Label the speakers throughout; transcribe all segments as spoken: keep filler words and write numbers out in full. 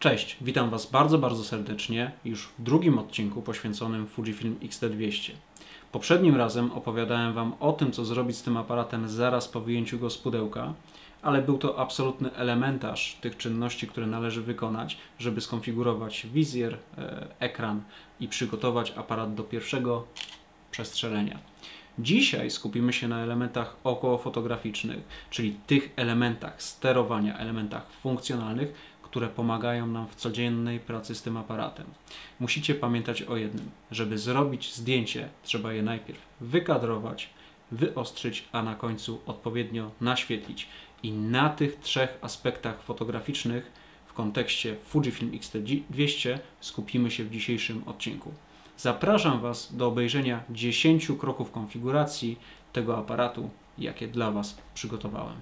Speaker 1: Cześć, witam Was bardzo, bardzo serdecznie już w drugim odcinku poświęconym Fujifilm X T dwieście. Poprzednim razem opowiadałem Wam o tym, co zrobić z tym aparatem zaraz po wyjęciu go z pudełka, ale był to absolutny elementarz tych czynności, które należy wykonać, żeby skonfigurować wizjer, ekran i przygotować aparat do pierwszego przestrzelenia. Dzisiaj skupimy się na elementach okołofotograficznych, czyli tych elementach sterowania, elementach funkcjonalnych, które pomagają nam w codziennej pracy z tym aparatem. Musicie pamiętać o jednym: żeby zrobić zdjęcie, trzeba je najpierw wykadrować, wyostrzyć, a na końcu odpowiednio naświetlić. I na tych trzech aspektach fotograficznych w kontekście Fujifilm X T dwieście skupimy się w dzisiejszym odcinku. Zapraszam Was do obejrzenia dziesięciu kroków konfiguracji tego aparatu, jakie dla Was przygotowałem.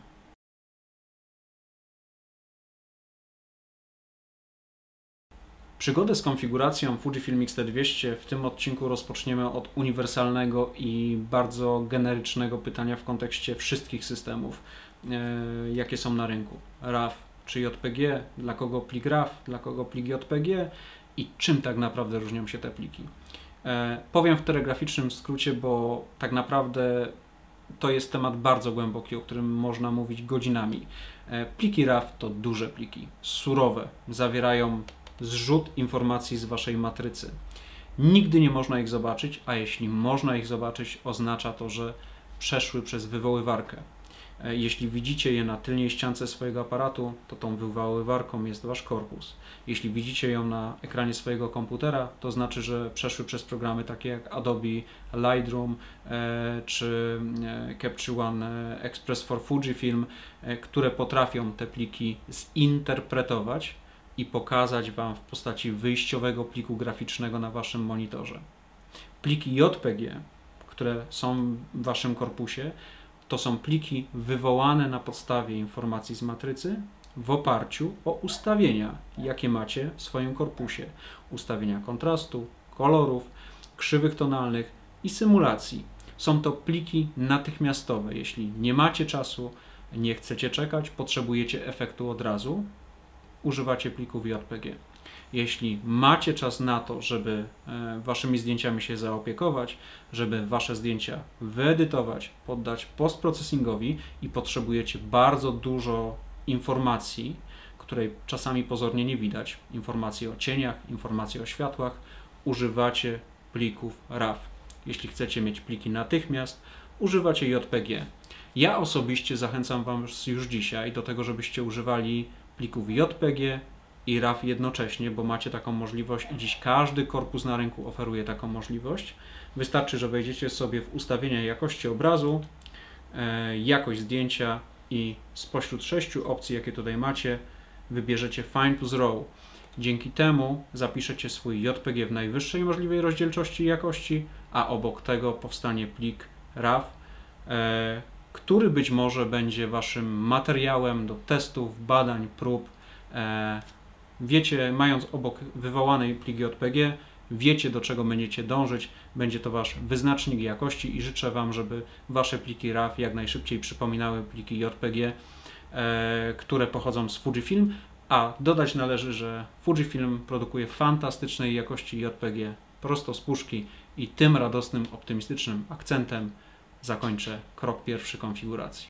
Speaker 1: Przygodę z konfiguracją Fujifilm X T dwieście w tym odcinku rozpoczniemy od uniwersalnego i bardzo generycznego pytania w kontekście wszystkich systemów, e, jakie są na rynku. R A W czy J P G, dla kogo plik R A W, dla kogo plik J P G i czym tak naprawdę różnią się te pliki. E, powiem w telegraficznym skrócie, bo tak naprawdę to jest temat bardzo głęboki, o którym można mówić godzinami. E, pliki R A W to duże pliki, surowe, zawierają zrzut informacji z Waszej matrycy. Nigdy nie można ich zobaczyć, a jeśli można ich zobaczyć, oznacza to, że przeszły przez wywoływarkę. Jeśli widzicie je na tylnej ściance swojego aparatu, to tą wywoływarką jest Wasz korpus. Jeśli widzicie ją na ekranie swojego komputera, to znaczy, że przeszły przez programy takie jak Adobe Lightroom e, czy e, Capture One Express for Fujifilm, e, które potrafią te pliki zinterpretować i pokazać Wam w postaci wyjściowego pliku graficznego na Waszym monitorze. Pliki J P G, które są w Waszym korpusie, to są pliki wywołane na podstawie informacji z matrycy w oparciu o ustawienia, jakie macie w swoim korpusie. Ustawienia kontrastu, kolorów, krzywych tonalnych i symulacji. Są to pliki natychmiastowe. Jeśli nie macie czasu, nie chcecie czekać, potrzebujecie efektu od razu, używacie plików J P G. Jeśli macie czas na to, żeby Waszymi zdjęciami się zaopiekować, żeby Wasze zdjęcia wyedytować, poddać postprocesingowi i potrzebujecie bardzo dużo informacji, której czasami pozornie nie widać, informacji o cieniach, informacji o światłach, używacie plików R A W. Jeśli chcecie mieć pliki natychmiast, używacie J P G. Ja osobiście zachęcam Was już dzisiaj do tego, żebyście używali plików J P G i R A W jednocześnie, bo macie taką możliwość i dziś każdy korpus na rynku oferuje taką możliwość. Wystarczy, że wejdziecie sobie w ustawienia jakości obrazu, e, jakość zdjęcia i spośród sześciu opcji, jakie tutaj macie, wybierzecie Fine to Raw. Dzięki temu zapiszecie swój J P G w najwyższej możliwej rozdzielczości i jakości, a obok tego powstanie plik R A W, e, który być może będzie Waszym materiałem do testów, badań, prób. E, wiecie, mając obok wywołany plik J P G, wiecie, do czego będziecie dążyć. Będzie to Wasz wyznacznik jakości i życzę Wam, żeby Wasze pliki R A W jak najszybciej przypominały pliki J P G, e, które pochodzą z Fujifilm, a dodać należy, że Fujifilm produkuje fantastycznej jakości J P G prosto z puszki i tym radosnym, optymistycznym akcentem zakończę krok pierwszy konfiguracji.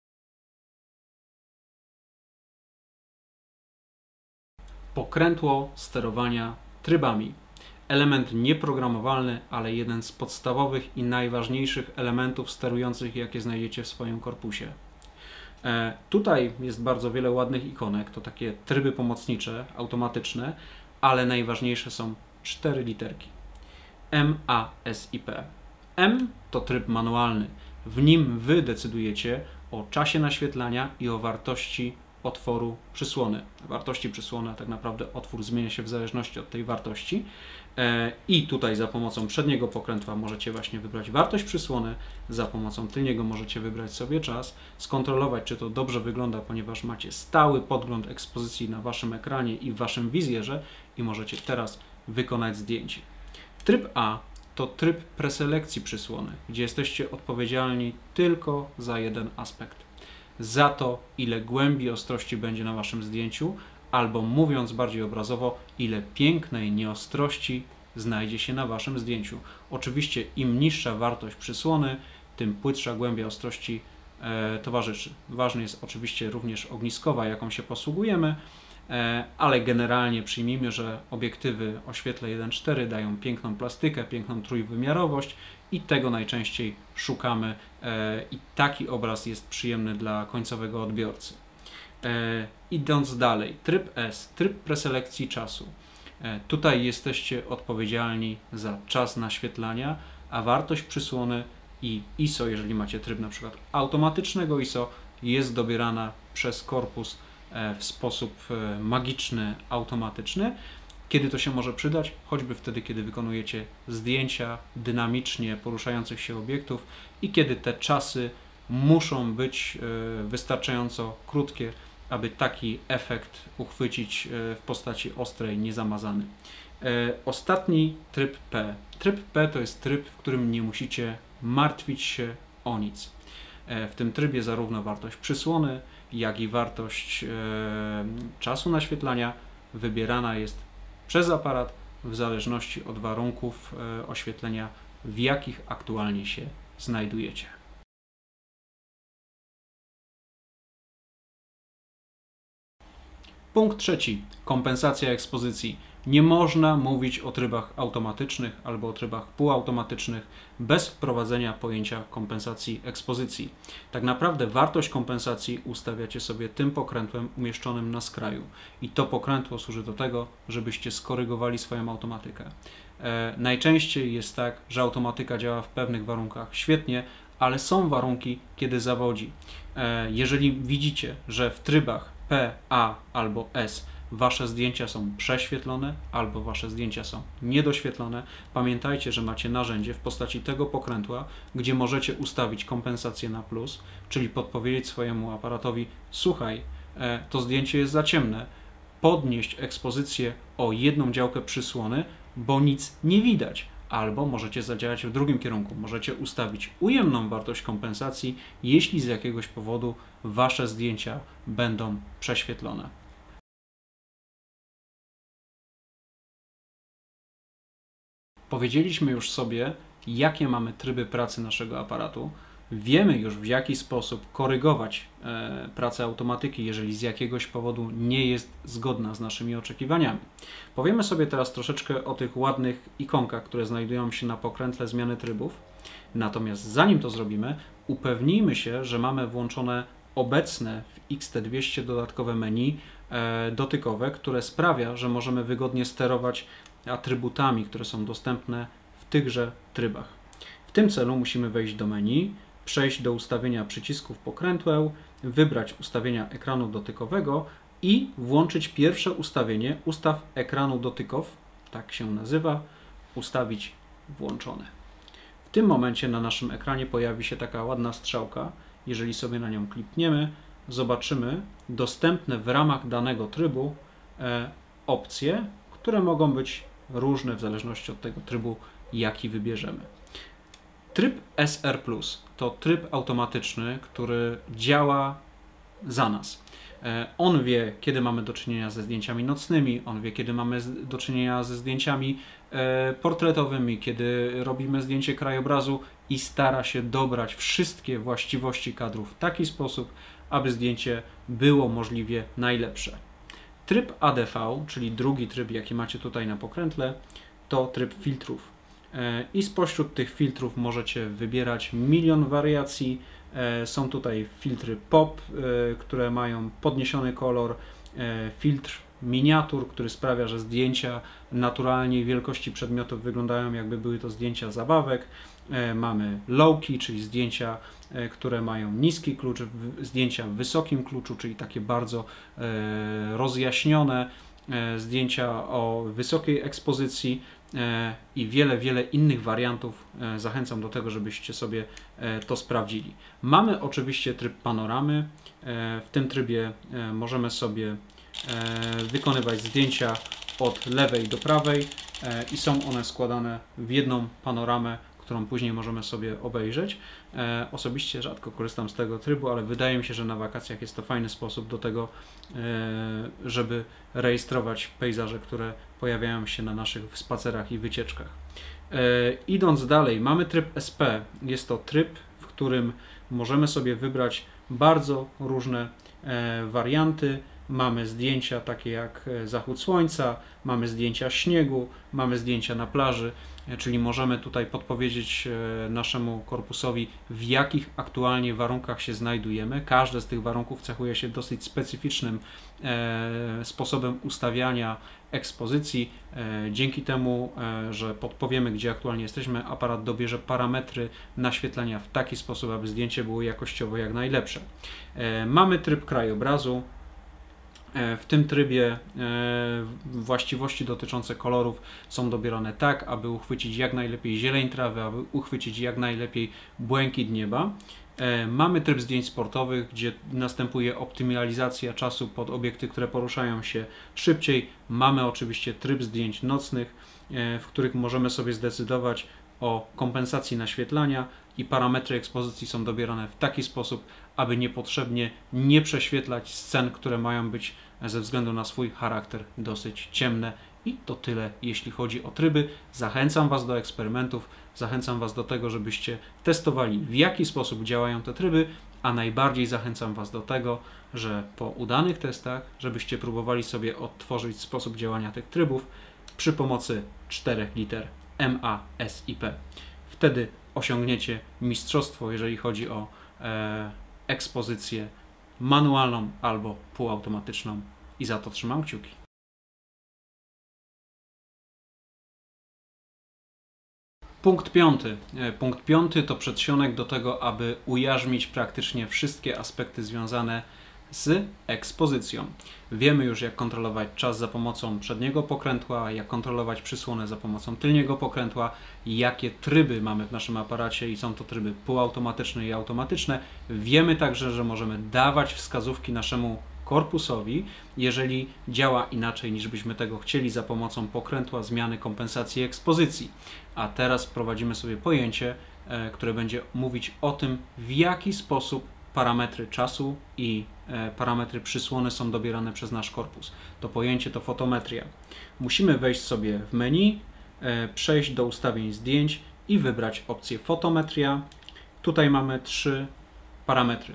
Speaker 1: Pokrętło sterowania trybami. Element nieprogramowalny, ale jeden z podstawowych i najważniejszych elementów sterujących, jakie znajdziecie w swoim korpusie. E, tutaj jest bardzo wiele ładnych ikonek, to takie tryby pomocnicze, automatyczne, ale najważniejsze są cztery literki. M A S I P. M to tryb manualny. W nim Wy decydujecie o czasie naświetlania i o wartości otworu przysłony. Wartości przysłony, a tak naprawdę otwór zmienia się w zależności od tej wartości. I tutaj za pomocą przedniego pokrętła możecie właśnie wybrać wartość przysłony, za pomocą tylniego możecie wybrać sobie czas, skontrolować, czy to dobrze wygląda, ponieważ macie stały podgląd ekspozycji na Waszym ekranie i w Waszym wizjerze i możecie teraz wykonać zdjęcie. Tryb A to tryb preselekcji przysłony, gdzie jesteście odpowiedzialni tylko za jeden aspekt. Za to, ile głębi ostrości będzie na Waszym zdjęciu, albo mówiąc bardziej obrazowo, ile pięknej nieostrości znajdzie się na Waszym zdjęciu. Oczywiście im niższa wartość przysłony, tym płytsza głębia ostrości e, towarzyszy. Ważne jest oczywiście również ogniskowa, jaką się posługujemy, e, ale generalnie przyjmijmy, że obiektywy o świetle jeden cztery dają piękną plastykę, piękną trójwymiarowość i tego najczęściej szukamy e, i taki obraz jest przyjemny dla końcowego odbiorcy. E, idąc dalej, tryb S, tryb preselekcji czasu. E, tutaj jesteście odpowiedzialni za czas naświetlania, a wartość przysłony i I S O, jeżeli macie tryb na przykład automatycznego I S O, jest dobierana przez korpus e, w sposób e, magiczny, automatyczny. Kiedy to się może przydać? Choćby wtedy, kiedy wykonujecie zdjęcia dynamicznie poruszających się obiektów i kiedy te czasy muszą być e, wystarczająco krótkie, aby taki efekt uchwycić w postaci ostrej, niezamazany. Ostatni tryb P. Tryb P to jest tryb, w którym nie musicie martwić się o nic. W tym trybie zarówno wartość przysłony, jak i wartość czasu naświetlania wybierana jest przez aparat w zależności od warunków oświetlenia, w jakich aktualnie się znajdujecie. Punkt trzeci. Kompensacja ekspozycji. Nie można mówić o trybach automatycznych albo o trybach półautomatycznych bez wprowadzenia pojęcia kompensacji ekspozycji. Tak naprawdę wartość kompensacji ustawiacie sobie tym pokrętłem umieszczonym na skraju. I to pokrętło służy do tego, żebyście skorygowali swoją automatykę. E, najczęściej jest tak, że automatyka działa w pewnych warunkach świetnie, ale są warunki, kiedy zawodzi. E, jeżeli widzicie, że w trybach P, A albo S Wasze zdjęcia są prześwietlone albo Wasze zdjęcia są niedoświetlone, pamiętajcie, że macie narzędzie w postaci tego pokrętła, gdzie możecie ustawić kompensację na plus, czyli podpowiedzieć swojemu aparatowi: słuchaj, to zdjęcie jest za ciemne, podnieść ekspozycję o jedną działkę przysłony, bo nic nie widać. Albo możecie zadziałać w drugim kierunku. Możecie ustawić ujemną wartość kompensacji, jeśli z jakiegoś powodu Wasze zdjęcia będą prześwietlone. Powiedzieliśmy już sobie, jakie mamy tryby pracy naszego aparatu. Wiemy już, w jaki sposób korygować e, pracę automatyki, jeżeli z jakiegoś powodu nie jest zgodna z naszymi oczekiwaniami. Powiemy sobie teraz troszeczkę o tych ładnych ikonkach, które znajdują się na pokrętle zmiany trybów. Natomiast zanim to zrobimy, upewnijmy się, że mamy włączone obecne w X T dwieście dodatkowe menu e, dotykowe, które sprawia, że możemy wygodnie sterować atrybutami, które są dostępne w tychże trybach. W tym celu musimy wejść do menu, przejść do ustawienia przycisków pokrętła, wybrać ustawienia ekranu dotykowego i włączyć pierwsze ustawienie, ustaw ekranu dotykow, tak się nazywa, ustawić włączone. W tym momencie na naszym ekranie pojawi się taka ładna strzałka. Jeżeli sobie na nią klikniemy, zobaczymy dostępne w ramach danego trybu e, opcje, które mogą być różne w zależności od tego trybu, jaki wybierzemy. Tryb S R plus to tryb automatyczny, który działa za nas. On wie, kiedy mamy do czynienia ze zdjęciami nocnymi, on wie, kiedy mamy do czynienia ze zdjęciami portretowymi, kiedy robimy zdjęcie krajobrazu i stara się dobrać wszystkie właściwości kadru w taki sposób, aby zdjęcie było możliwie najlepsze. Tryb A D V, czyli drugi tryb, jaki macie tutaj na pokrętle, to tryb filtrów. I spośród tych filtrów możecie wybierać milion wariacji. Są tutaj filtry pop, które mają podniesiony kolor, filtr miniatur, który sprawia, że zdjęcia naturalnej wielkości przedmiotów wyglądają, jakby były to zdjęcia zabawek. Mamy low-key, czyli zdjęcia, które mają niski klucz, zdjęcia w wysokim kluczu, czyli takie bardzo rozjaśnione, zdjęcia o wysokiej ekspozycji i wiele, wiele innych wariantów. Zachęcam do tego, żebyście sobie to sprawdzili. Mamy oczywiście tryb panoramy. W tym trybie możemy sobie wykonywać zdjęcia od lewej do prawej i są one składane w jedną panoramę, którą później możemy sobie obejrzeć. E, osobiście rzadko korzystam z tego trybu, ale wydaje mi się, że na wakacjach jest to fajny sposób do tego, e, żeby rejestrować pejzaże, które pojawiają się na naszych spacerach i wycieczkach. E, idąc dalej, mamy tryb S P. Jest to tryb, w którym możemy sobie wybrać bardzo różne e, warianty. Mamy zdjęcia takie jak zachód słońca, mamy zdjęcia śniegu, mamy zdjęcia na plaży, czyli możemy tutaj podpowiedzieć naszemu korpusowi, w jakich aktualnie warunkach się znajdujemy. Każdy z tych warunków cechuje się dosyć specyficznym sposobem ustawiania ekspozycji. Dzięki temu, że podpowiemy, gdzie aktualnie jesteśmy, aparat dobierze parametry naświetlenia w taki sposób, aby zdjęcie było jakościowo jak najlepsze. Mamy tryb krajobrazu. W tym trybie właściwości dotyczące kolorów są dobierane tak, aby uchwycić jak najlepiej zieleń trawy, aby uchwycić jak najlepiej błękit nieba. Mamy tryb zdjęć sportowych, gdzie następuje optymalizacja czasu pod obiekty, które poruszają się szybciej. Mamy oczywiście tryb zdjęć nocnych, w których możemy sobie zdecydować o kompensacji naświetlania i parametry ekspozycji są dobierane w taki sposób, aby niepotrzebnie nie prześwietlać scen, które mają być ze względu na swój charakter dosyć ciemne. I to tyle, jeśli chodzi o tryby. Zachęcam Was do eksperymentów, zachęcam Was do tego, żebyście testowali, w jaki sposób działają te tryby, a najbardziej zachęcam Was do tego, że po udanych testach, żebyście próbowali sobie odtworzyć sposób działania tych trybów przy pomocy czterech liter M, A, S i P. Wtedy osiągniecie mistrzostwo, jeżeli chodzi o e, ekspozycję manualną albo półautomatyczną i za to trzymam kciuki. Punkt piąty. Punkt piąty to przedsionek do tego, aby ujarzmić praktycznie wszystkie aspekty związane z ekspozycją. Wiemy już, jak kontrolować czas za pomocą przedniego pokrętła, jak kontrolować przysłonę za pomocą tylniego pokrętła, jakie tryby mamy w naszym aparacie i są to tryby półautomatyczne i automatyczne. Wiemy także, że możemy dawać wskazówki naszemu korpusowi, jeżeli działa inaczej niż byśmy tego chcieli za pomocą pokrętła, zmiany, kompensacji ekspozycji. A teraz wprowadzimy sobie pojęcie, które będzie mówić o tym, w jaki sposób parametry czasu i parametry przysłony są dobierane przez nasz korpus. To pojęcie to fotometria. Musimy wejść sobie w menu, przejść do ustawień zdjęć i wybrać opcję fotometria. Tutaj mamy trzy parametry.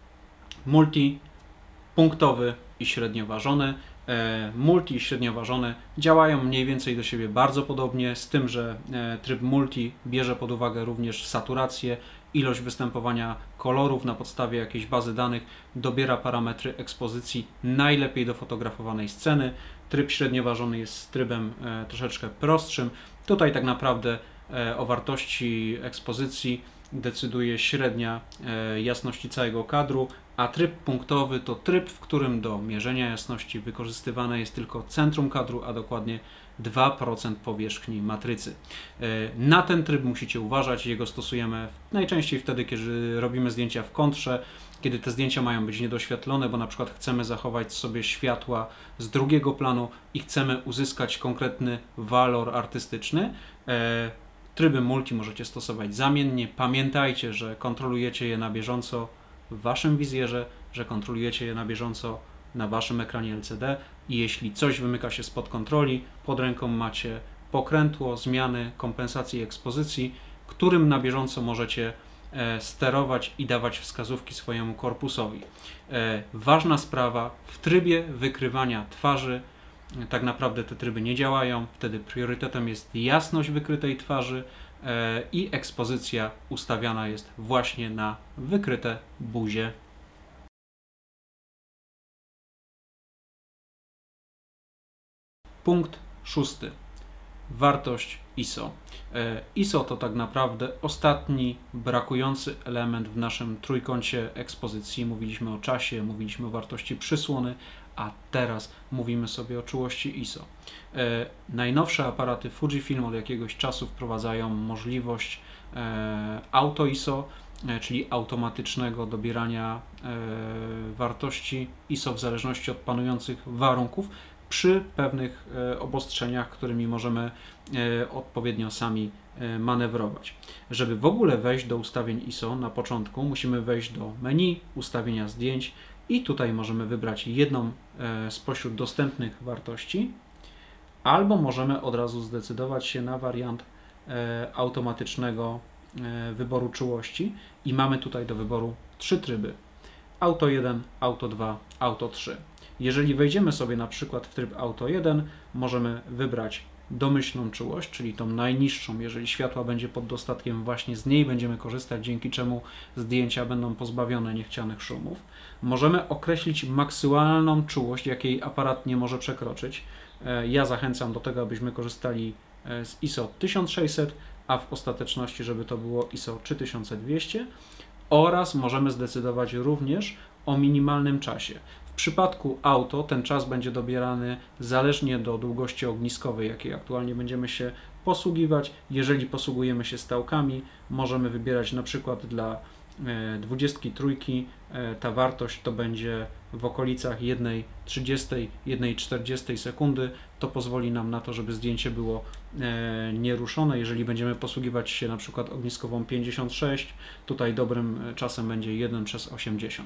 Speaker 1: Multi, punktowy i średnioważony. Multi i średnioważony działają mniej więcej do siebie bardzo podobnie, z tym, że tryb multi bierze pod uwagę również saturację, ilość występowania kolorów na podstawie jakiejś bazy danych, dobiera parametry ekspozycji najlepiej do fotografowanej sceny. Tryb średnioważony jest trybem e, troszeczkę prostszym. Tutaj tak naprawdę e, o wartości ekspozycji decyduje średnia e, jasności całego kadru, a tryb punktowy to tryb, w którym do mierzenia jasności wykorzystywane jest tylko centrum kadru, a dokładnie dwa procent powierzchni matrycy. Na ten tryb musicie uważać, jego stosujemy najczęściej wtedy, kiedy robimy zdjęcia w kontrze, kiedy te zdjęcia mają być niedoświetlone, bo na przykład chcemy zachować sobie światła z drugiego planu i chcemy uzyskać konkretny walor artystyczny. Tryby multi możecie stosować zamiennie. Pamiętajcie, że kontrolujecie je na bieżąco w waszym wizjerze, że kontrolujecie je na bieżąco na waszym ekranie L C D i jeśli coś wymyka się spod kontroli, pod ręką macie pokrętło, zmiany, kompensacji i ekspozycji, którym na bieżąco możecie e, sterować i dawać wskazówki swojemu korpusowi. E, ważna sprawa, w trybie wykrywania twarzy e, tak naprawdę te tryby nie działają, wtedy priorytetem jest jasność wykrytej twarzy e, i ekspozycja ustawiana jest właśnie na wykryte buzie. Punkt szósty. Wartość I S O. I S O to tak naprawdę ostatni brakujący element w naszym trójkącie ekspozycji. Mówiliśmy o czasie, mówiliśmy o wartości przysłony, a teraz mówimy sobie o czułości I S O. Najnowsze aparaty Fujifilm od jakiegoś czasu wprowadzają możliwość Auto I S O, czyli automatycznego dobierania wartości I S O w zależności od panujących warunków. przy pewnych obostrzeniach, którymi możemy odpowiednio sami manewrować. Żeby w ogóle wejść do ustawień I S O na początku, musimy wejść do menu, ustawienia zdjęć i tutaj możemy wybrać jedną spośród dostępnych wartości, albo możemy od razu zdecydować się na wariant automatycznego wyboru czułości i mamy tutaj do wyboru trzy tryby: Auto jeden, Auto dwa, Auto trzy. Jeżeli wejdziemy sobie na przykład w tryb Auto jeden, możemy wybrać domyślną czułość, czyli tą najniższą. Jeżeli światła będzie pod dostatkiem, właśnie z niej będziemy korzystać, dzięki czemu zdjęcia będą pozbawione niechcianych szumów. Możemy określić maksymalną czułość, jakiej aparat nie może przekroczyć. Ja zachęcam do tego, abyśmy korzystali z I S O tysiąc sześćset, a w ostateczności, żeby to było I S O trzy tysiące dwieście, oraz możemy zdecydować również o minimalnym czasie. W przypadku auto ten czas będzie dobierany zależnie do długości ogniskowej, jakiej aktualnie będziemy się posługiwać. Jeżeli posługujemy się stałkami, możemy wybierać na przykład dla dwudziestki trójki, ta wartość to będzie w okolicach jednej trzydziestej, jednej czterdziestej sekundy. To pozwoli nam na to, żeby zdjęcie było nieruszone. Jeżeli będziemy posługiwać się na przykład ogniskową pięćdziesiąt sześć, tutaj dobrym czasem będzie jeden przez osiemdziesiąt.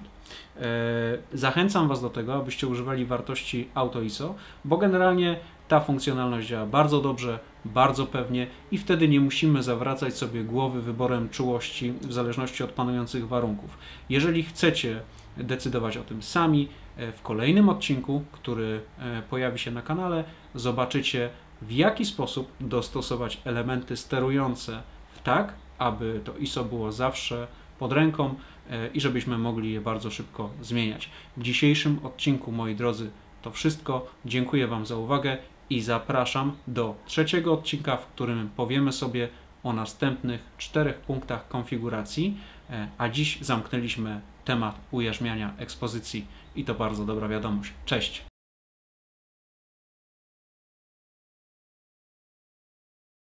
Speaker 1: Zachęcam Was do tego, abyście używali wartości Auto I S O, bo generalnie ta funkcjonalność działa bardzo dobrze, bardzo pewnie i wtedy nie musimy zawracać sobie głowy wyborem czułości w zależności od panujących warunków. Jeżeli chcecie decydować o tym sami, w kolejnym odcinku, który pojawi się na kanale, zobaczycie, w jaki sposób dostosować elementy sterujące tak, aby to I S O było zawsze pod ręką i żebyśmy mogli je bardzo szybko zmieniać. W dzisiejszym odcinku, moi drodzy, to wszystko. Dziękuję Wam za uwagę i zapraszam do trzeciego odcinka, w którym powiemy sobie o następnych czterech punktach konfiguracji, a dziś zamknęliśmy temat ujarzmiania ekspozycji i to bardzo dobra wiadomość. Cześć!